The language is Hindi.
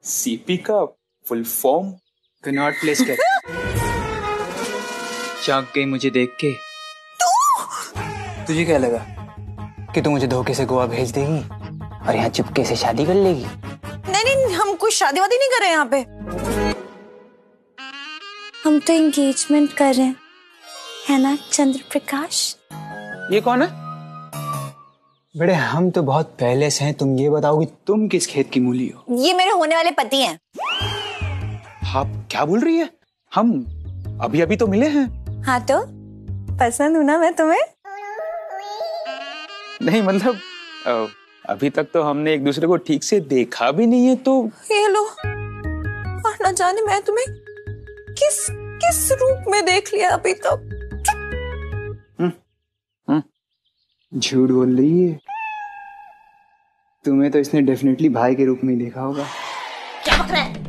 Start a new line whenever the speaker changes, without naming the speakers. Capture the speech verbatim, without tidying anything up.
सीपी का फुल फॉर्म?
कनॉट प्लेस कर। चौंक गई मुझे देख के? तुझे क्या लगा कि तू मुझे धोखे से गोवा भेज देगी और यहाँ चुपके से शादी कर लेगी?
नहीं नहीं, हम कोई शादी वादी नहीं कर रहे यहाँ पे।
हम तो एंगेजमेंट कर रहे हैं, है ना चंद्र प्रकाश?
ये कौन है? बड़े हम तो बहुत पहले से हैं। तुम ये बताओ कि तुम किस खेत की मूली हो?
ये मेरे होने वाले पति हैं।
आप क्या बोल रही है? हम अभी अभी तो मिले हैं।
हाँ तो पसंद हूँ ना मैं तुम्हें?
नहीं मतलब अ, अभी तक तो हमने एक दूसरे को ठीक से देखा भी नहीं है। तो
ये लो, और न जाने मैं तुम्हें किस किस रूप में देख लिया अभी तक।
झूठ बोल रही है। तुम्हें तो इसने डेफिनेटली भाई के रूप में ही देखा होगा।
क्या बक रहा है?